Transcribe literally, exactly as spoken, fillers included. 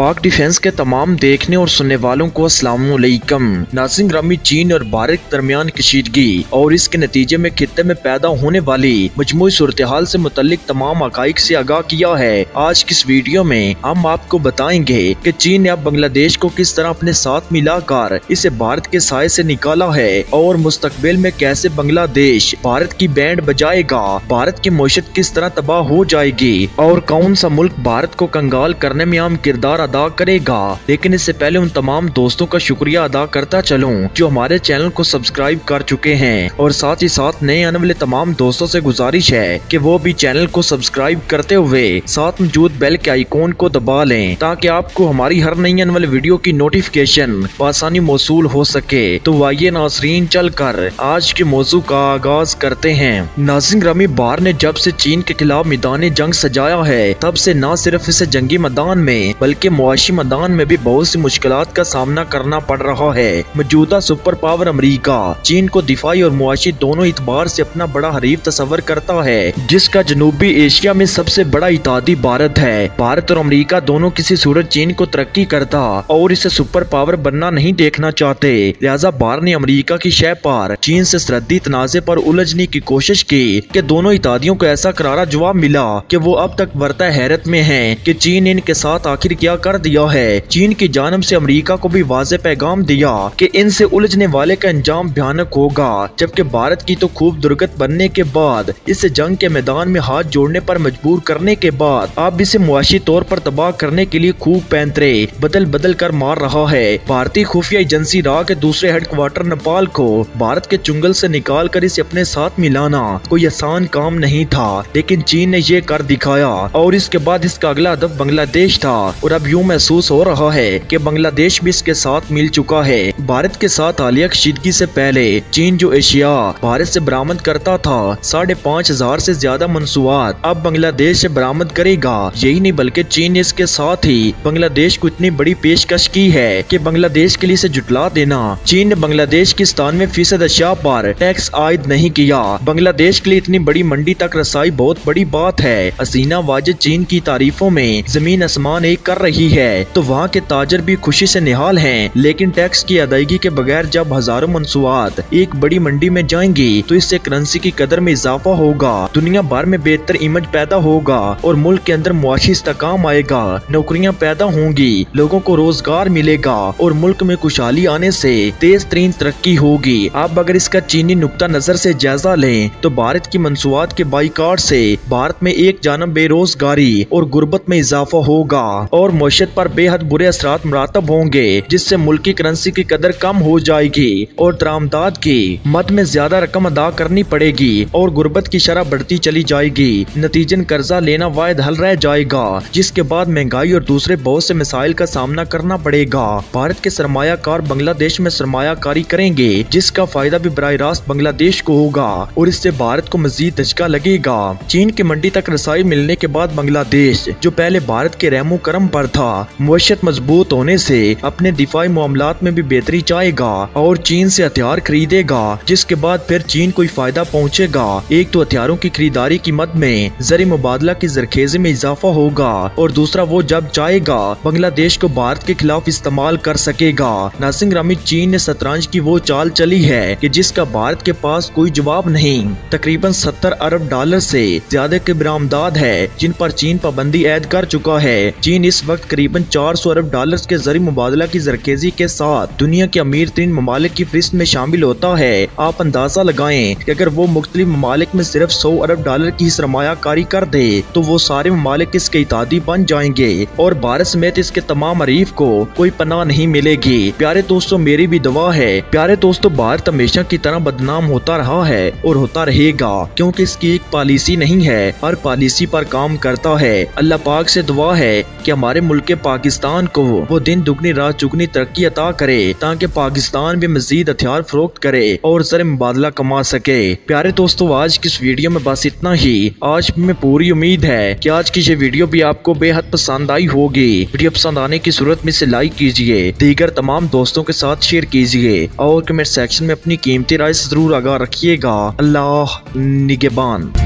पाक डिफेंस के तमाम देखने और सुनने वालों को अस्सलाम वालेकुम। नाज़रीन ग्रामी, चीन और भारत के दरमियान कशीदगी और इसके नतीजे में खित्ते में पैदा होने वाली मजमूई सूरत हाल से मुतल्लिक तमाम हकाइक से आगाह किया है। आज की इस वीडियो में हम आपको बताएंगे कि चीन ने अब बांग्लादेश को किस तरह अपने साथ मिलाकर इसे भारत के साए से निकाला है और मुस्तकबिल में कैसे बांग्लादेश भारत की बैंड बजाएगा, भारत की मईशत किस तरह तबाह हो जाएगी और कौन सा मुल्क भारत को कंगाल करने में अहम किरदार अदा करेगा। लेकिन इससे पहले उन तमाम दोस्तों का शुक्रिया अदा करता चलूं जो हमारे चैनल को सब्सक्राइब कर चुके हैं और साथ ही साथ नए आने वाले तमाम दोस्तों से गुजारिश है कि वो भी चैनल को सब्सक्राइब करते हुए साथ मौजूद बेल के आइकॉन को दबा लें ताकि आपको हमारी हर नई आने वाली वीडियो की नोटिफिकेशन आसानी मौसूल हो सके। तो आइए नाज़रीन चलकर आज के मौजू का आगाज करते हैं। नाज़रीन ग्रामी, भारत ने जब से चीन के खिलाफ मैदान जंग सजाया है तब से न सिर्फ इसे जंगी मैदान में बल्कि मुआशी मैदान में भी बहुत सी मुश्किलात का सामना करना पड़ रहा है। मौजूदा सुपर पावर अमेरिका चीन को दिफाई और मुआशी दोनों इतबार से अपना बड़ा हरीफ तस्वर करता है, जिसका जनूबी एशिया में सबसे बड़ा इत्तेहादी भारत है। भारत और अमेरिका दोनों किसी सूरत चीन को तरक्की करता और इसे सुपर पावर बनना नहीं देखना चाहते। लिहाजा भारत ने अमेरिका की शय पर चीन से सरहदी तनाज़े पर उलझने की कोशिश की कि दोनों इत्तेहादियों को ऐसा करारा जवाब मिला कि वो अब तक वर्ता हैरत में हैं कि चीन इनके साथ आखिर क्या कर दिया है। चीन की जानब से अमेरिका को भी वाज़ेह पैगाम दिया कि इनसे उलझने वाले का अंजाम भयानक होगा, जबकि भारत की तो खूब दुर्गत बनने के बाद इसे जंग के मैदान में हाथ जोड़ने पर मजबूर करने के बाद अब इसे मुआशी तौर पर तबाह करने के लिए खूब पैंतरे बदल बदल कर मार रहा है। भारतीय खुफिया एजेंसी रा के दूसरे हेडक्वार्टर नेपाल को भारत के चुंगल से निकाल कर इसे अपने साथ मिलाना कोई आसान काम नहीं था, लेकिन चीन ने ये कर दिखाया और इसके बाद इसका अगला हदफ बांग्लादेश था और अब यूँ महसूस हो रहा है कि बांग्लादेश भी इसके साथ मिल चुका है। भारत के साथ हालिया कशीदगी से पहले चीन जो एशिया भारत से बरामद करता था साढ़े पाँच हजार से ज्यादा मंसूबात अब बांग्लादेश से बरामद करेगा। यही नहीं बल्कि चीन ने इसके साथ ही बांग्लादेश को इतनी बड़ी पेशकश की है कि बांग्लादेश के लिए इसे जुटला देना। चीन ने बांग्लादेश की सतानवे फीसद अशिया पर टैक्स आयद नहीं किया। बांग्लादेश के लिए इतनी बड़ी मंडी तक रसाई बहुत बड़ी बात है। हसीना वाजिद चीन की तारीफों में जमीन आसमान एक कर रही है तो वहाँ के ताजर भी खुशी से निहाल हैं, लेकिन टैक्स की अदायगी के बगैर जब हजारों मंसूबात एक बड़ी मंडी में जाएंगी तो इससे करेंसी की कदर में इजाफा होगा, दुनिया भर में बेहतर इमेज पैदा होगा और मुल्क के अंदर मुआशी इस्तेकाम आएगा, नौकरियां पैदा होंगी, लोगों को रोजगार मिलेगा और मुल्क में खुशहाली आने से तेज तरीन तरक्की होगी। अब अगर इसका चीनी नुक्ता नजर से जायजा लें तो भारत की मंसूबात के बाइकाट से भारत में एक जानब बेरोजगारी और गुर्बत में इजाफा होगा और मईशत पर बेहद बुरे असरात मुरातब होंगे, जिससे मुल्क की करेंसी की कदर कम हो जाएगी और दरामदाद की मद में ज्यादा रकम अदा करनी पड़ेगी और गुर्बत की शरह बढ़ती चली जाएगी। नतीजन कर्जा लेना वायद हल रह जाएगा, जिसके बाद महंगाई और दूसरे बहुत से मसाइल का सामना करना पड़ेगा। भारत के सरमायाकार बांग्लादेश में सरमायाकारी करेंगे, जिसका फायदा भी बराह रास्त बांग्लादेश को होगा और इससे भारत को मजीद धचका लगेगा। चीन की मंडी तक रसाई मिलने के बाद बांग्लादेश जो पहले भारत के रहमो करम पर था, मुआशत मजबूत होने से अपने दिफाई मामलात में भी बेहतरी चाहेगा और चीन से हथियार खरीदेगा, जिसके बाद फिर चीन को फायदा पहुँचेगा। एक तो हथियारों की खरीदारी की मद में जरी मुबादला की जरखेजी में इजाफा होगा और दूसरा वो जब चाहेगा बांग्लादेश को भारत के खिलाफ इस्तेमाल कर सकेगा। नाज़रीन ग्रामी, चीन ने शतरंज की वो चाल चली है कि जिसका भारत के पास कोई जवाब नहीं। तकरीबन सत्तर अरब डॉलर से ज्यादा के बरामदाद है जिन पर चीन पाबंदी ऐद कर चुका है। चीन इस वक्त करीबन चार सौ अरब डॉलर के जरी मुबादला की जरखेजी के साथ दुनिया के अमीर तीन ममालिक की फहरिस्त में शामिल होता है। आप अंदाजा लगाएं कि अगर वो मुख्तलिफ ममालिक में सिर्फ सौ अरब डॉलर की सरमायाकारी कर दे तो वो सारे ममालिक इसके इत्तेहादी बन जाएंगे और भारत समेत इसके तमाम हरीफ को कोई पनाह नहीं मिलेगी। प्यारे दोस्तों, मेरी भी दुआ है प्यारे दोस्तों, भारत हमेशा की तरह बदनाम होता रहा है और होता रहेगा, क्योंकि इसकी एक पॉलिसी नहीं है, हर पॉलिसी पर काम करता है। अल्लाह पाक से दुआ है कि हमारे मुल्क पाकिस्तान को वो दिन दुगनी रात चुगनी तरक्की अता करे ताकि पाकिस्तान भी मजीद हथियार फरोख्त करे और जर मुबादला कमा सके। प्यारे दोस्तों, आज की इस वीडियो में बस इतना ही। आज में पूरी उम्मीद है कि आज की ये वीडियो भी आपको बेहद पसंद आई होगी। वीडियो पसंद आने की सूरत में इसे लाइक कीजिए, दीगर तमाम दोस्तों के साथ शेयर कीजिए और कमेंट सेक्शन में अपनी कीमती राय से जरूर आगाह रखिएगा। अल्लाह निगहबान।